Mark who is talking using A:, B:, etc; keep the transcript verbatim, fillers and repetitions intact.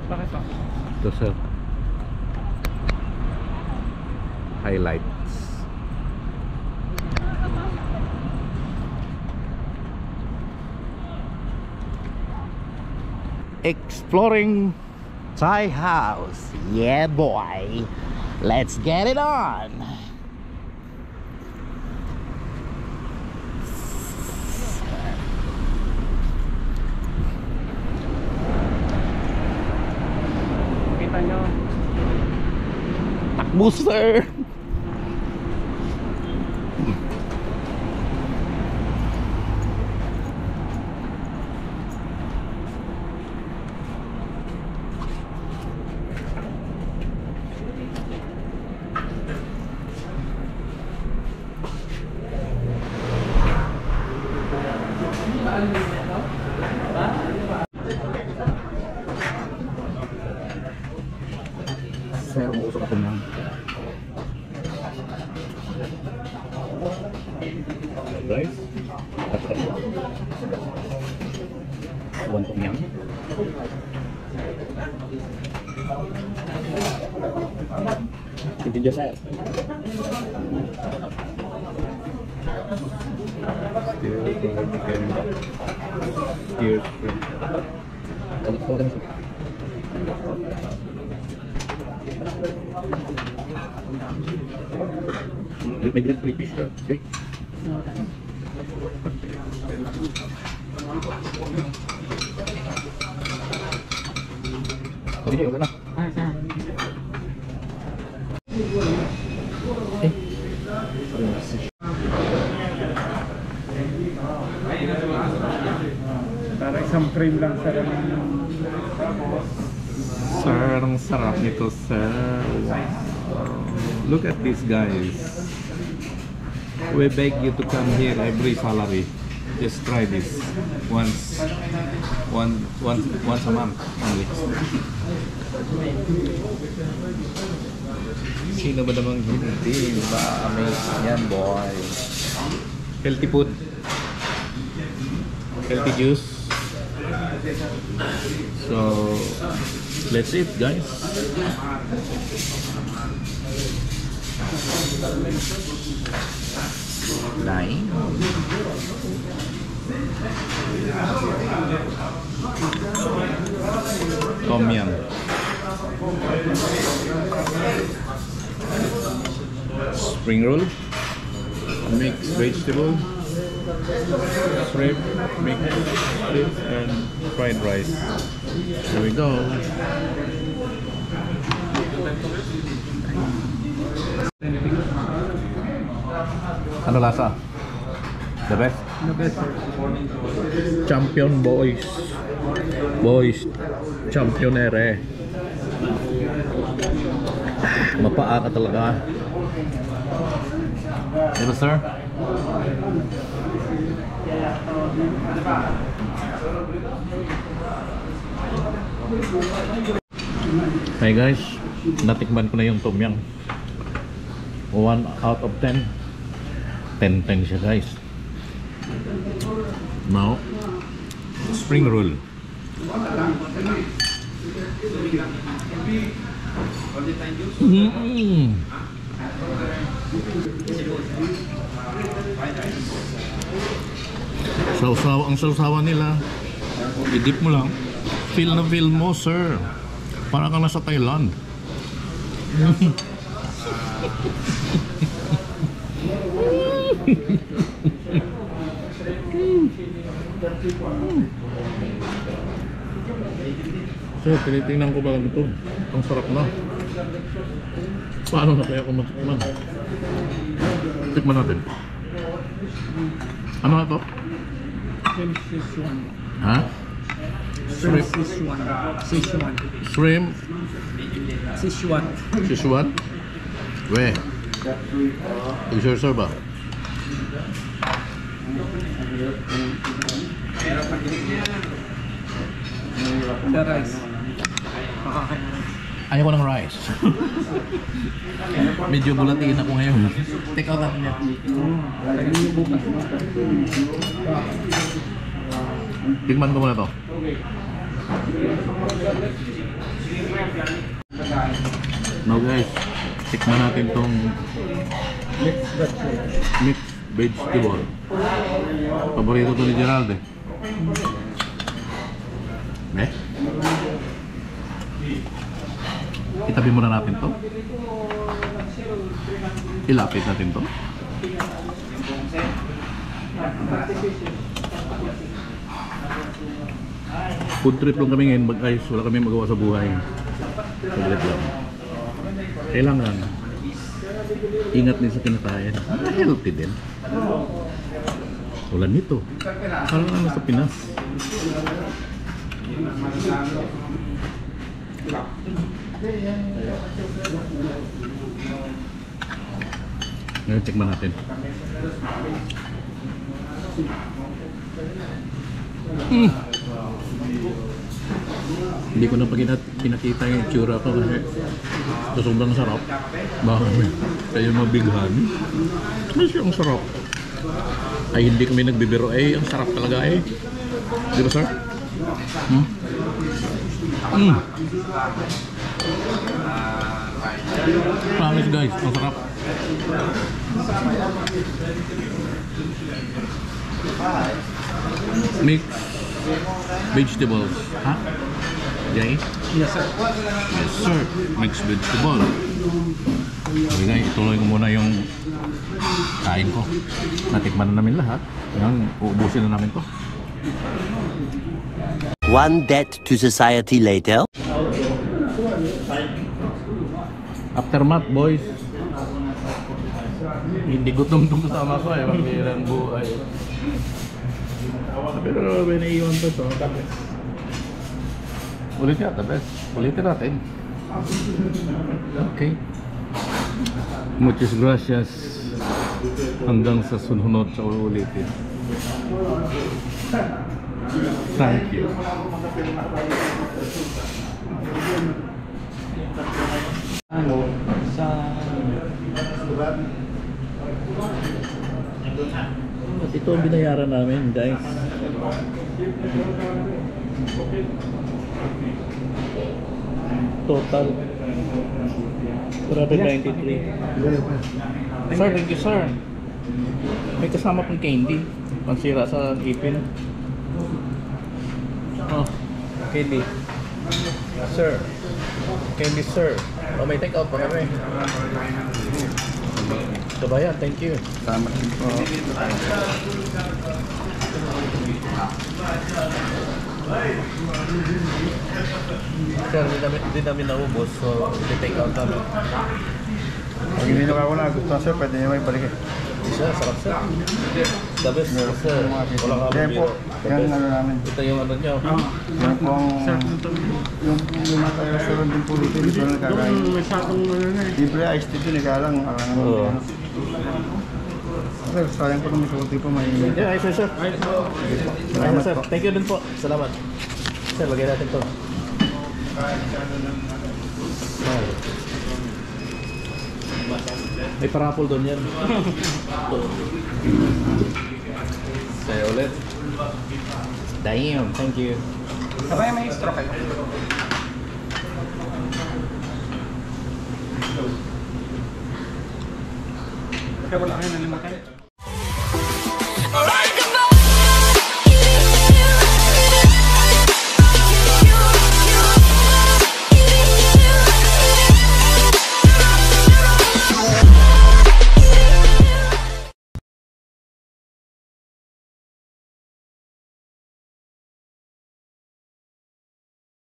A: Bakit po?
B: Ito sir. Highlights. Exploring Thai house. Yeah boy. Let's get it on.
A: Kita nyo.
B: Takbo sir. Saya mau usap kenyang. Guys, bukan kenyang. Ini saya. Still chicken. Here's Make it three piece, okay? Ini udah na.
A: Ah, saan?
B: Eh.
A: Para isang cream lang sa
B: Sir, ang sarap nito, sir. Wow. Look at these guys. We beg you to come here every salary. Just try this once, one, once, once a month only. Sino ba namang hindi? Ma-amaze yan, boy. Healthy food. Healthy juice. So, let's eat, guys. Nine. Tom yum. Spring roll. Mixed vegetable. Shrimp, mixed fish, and fried rice. Here we go. Ano lasa? The best?
A: The best.
B: Champion boys. Boys. Championere. Mapaa ka talaga. Diba, sir? Hey guys, natikman ko na yung tom yum. one out of ten. ten ten siya, guys. Now, spring roll. Mm-hmm. Sausaw, ang sausawan nila, i-dip mo lang. Feel na feel mo, sir. Parang ka nasa Thailand. So, tinitingnan ko ba lang ito? Ang sarap na. Paano na kaya kung matikman? Tikman natin. Ano na ito?
A: Shrimp Sichuan.
B: Ha?
A: Shrimp Sichuan. Sichuan.
B: Shrimp
A: Sichuan.
B: Sichuan? Weh. Sure-sure ba?
A: The rice.
B: Ayaw ko ng rice. Medyo bulatiin ako ngayon. Take out natin yan. Tigman ko muna to. Now guys, tikman natin tong
A: Mixed vegetable.
B: mixed vegetable. Paborito to ni Gerald eh. Eh? Itabi muna natin to. Ilapit natin to. Food trip lang kami ngayon, guys. Wala kami magawa sa buhay. Saglit lang. Kailangan ingat din sa kinakain. Healthy din. Wala nito. Parang ano sa Pinas. Ngayon, tikman natin. Mm. Hindi ko na pag pinakita yung itsura ko kasi sa sobrang sarap. Bakit? Kaya mabighani. Mas yung sarap. Ay hindi kami nagbibiro eh. Ang sarap talaga eh. Di ba sir? Hmm? Mm. Promise guys, ang sarap. Mix vegetables. Ha? Jay?
A: Yes, sir.
B: Yes sir. Mixed vegetable. Okay guys, ituloy ko muna yung kain ko. Natikman na namin lahat. Ngayon, uubusin na namin to.
C: One debt to society later.
B: Aftermath, boys. Hindi gutom itong kasama ko eh. Pagkirang buhay. Pero may naiiwan pa ito. Ulit yata, bes. Ulitin natin. Okay. Muchas gracias. Hanggang sa sunod sa ulitin. Thank you.
A: Ano? Sa...
B: At ito ang binayaran namin, guys. Total one ninety-three. Sir, thank you sir. May kasama pang candy. Pansira sa ipin. Oh, candy. Sir. Candy sir. Oh, may take out pa kami. Kabayan, thank you.
A: Salamat po.
B: Sir, hindi namin, hindi namin naubos, so i-take out namin.
D: Pag hindi nakawala, gusto na sir, pwede nyo may balik eh.
B: Sir, sarap sir. The best, sir. Wala ka
D: Yan po,
B: biro.
D: yan ano namin.
B: Ito yung ano nyo.
D: Yan po ang, yung yung mga restaurant din po dito, dito na nagkakain.
A: Masyadong ano na eh.
D: Libre ice tea din, ikaw lang.
B: Oo.
D: Sir, sayang po na may kukunti po, may...
B: Yeah, ay sir, sir.
D: Salamat
B: sir.
D: po.
B: Thank you din po. Salamat. Sir, lagay natin to. Sir. May parapol doon yan. Sa'yo ulit. Damn, thank you.
A: Sabay may extra kayo. Kaya wala kayo nalimutan.